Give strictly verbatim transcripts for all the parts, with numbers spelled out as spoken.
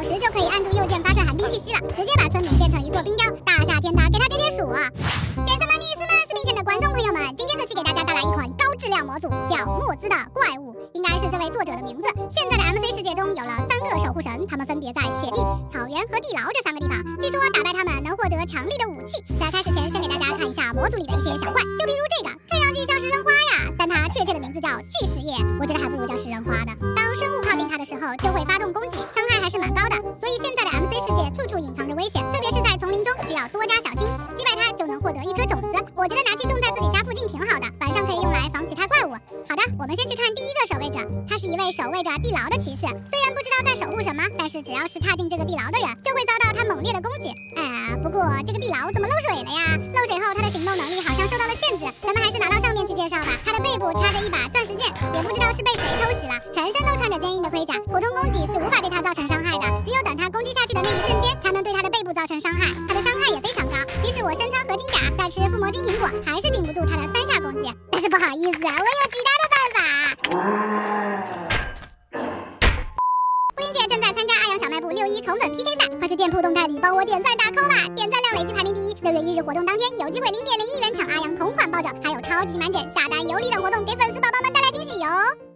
小时就可以按住右键发射寒冰气息了，直接把村民变成一座冰雕。大夏天的，给他解解暑。先生们、女士们、视频前的观众朋友们，今天这期给大家带来一款高质量模组，叫莫兹的怪物，应该是这位作者的名字。现在的 M C 世界中有了三个守护神，他们分别在雪地、草原和地牢这三个地方。据说打败他们能获得强力的武器。在开始前，先给大家看一下模组里的一些小怪，就比如这个，看上去像食人花呀，但它确切的名字叫巨石叶，我觉得还不如叫食人花呢。当生物靠近它的时候，就会发动攻击，伤害还是蛮高的。所以现在的 M C 世界处处隐藏着危险，特别是在丛林中需要多加小心。击败它就能获得一颗种子，我觉得拿去种在自己家附近挺好的，晚上可以用来防其他怪物。好的，我们先去看第一个守卫者，他是一位守卫着地牢的骑士。虽然不知道在守护什么，但是只要是踏进这个地牢的人，就会遭到他猛烈的攻击。呃，不过这个地牢怎么漏水了呀？漏水后他的行动能力好像受到了限制，咱们还是拿到上面去介绍吧。他的背部插着一把钻石剑，也不知道是被谁偷袭了，全身都穿着坚硬的盔甲，普通攻击是无法对他造成伤害的，只有等他攻击下去的那一瞬间，才能对他的背部造成伤害。他的伤害也非常高，即使我身穿合金甲，再吃附魔金苹果，还是顶不住他的三下攻击。但是不好意思，我有其他的办法。布林姐正在参加阿阳小卖部六一宠粉 P K 赛，快去店铺动态里帮我点赞打 call 吧！点赞量累计排名第一。六月一日活动当天，有机会零点零一元抢阿阳同款抱枕，还有超级满减、下单有礼等活动，给粉丝宝宝们带来惊喜哟！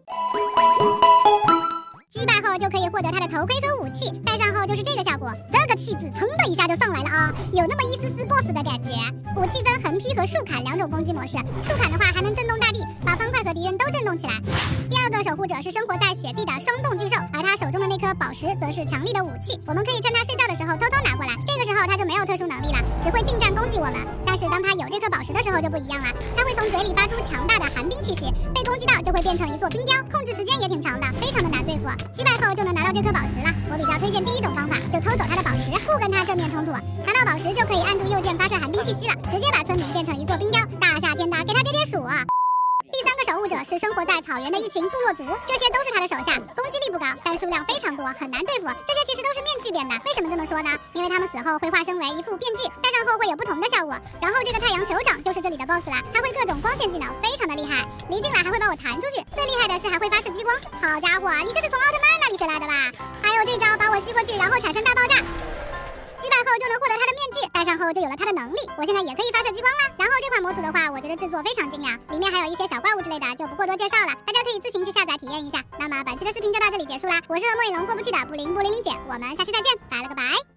击败后就可以获得他的头盔和武器，戴上后就是这个效果，这个气质噌的一下就上来了啊，有那么一丝丝 boss 的感觉。武器分横劈和竖砍两种攻击模式，竖砍的话还能震动大地，把方块和敌人都震动起来。第二个守护者是生活在雪地的霜冻巨兽，而他手中的那颗宝石则是强力的武器，我们可以趁他睡觉的时候偷偷拿过来，这个时候他就没有特殊能力了，只会近战攻击我们。但是当他有这颗宝石的时候就不一样了，他会从嘴里发出强大的寒冰气息，被攻击到就会变成一座冰雕，控制时间也挺长的，非常的难对付。击败后就能拿到这颗宝石了，我比较推荐第一种方法，就偷走他的宝石，不跟他正面冲突。拿到宝石就可以按住右键发射寒冰气息了，直接把村民变成一座冰雕。大夏天的，给他解解暑。第三个守护者是生活在草原的一群部落族，这些都是他的手下，攻击力不高，但数量非常多，很难对付。这些其实都是面具变的，为什么这么说呢？因为他们死后会化身为一副面具，戴上后会有不同的效果。然后这个太阳酋长就是这里的 boss 啦，他会各种光线技能，非常的厉害，离近了还会把我弹出去。最厉害的是还会发射激光，好家伙，你这是从奥特曼那里学来的吧？还有这招把我吸过去，然后产生大爆炸。击败后就能获得他的面具，戴上后就有了他的能力。我现在也可以发射激光了。然后这款模组的话，我觉得制作非常精良，里面还有一些小怪物之类的，就不过多介绍了，大家可以自行去下载体验一下。那么本期的视频就到这里结束啦，我是莫影龙过不去的布灵布灵灵姐，我们下期再见，拜了个拜。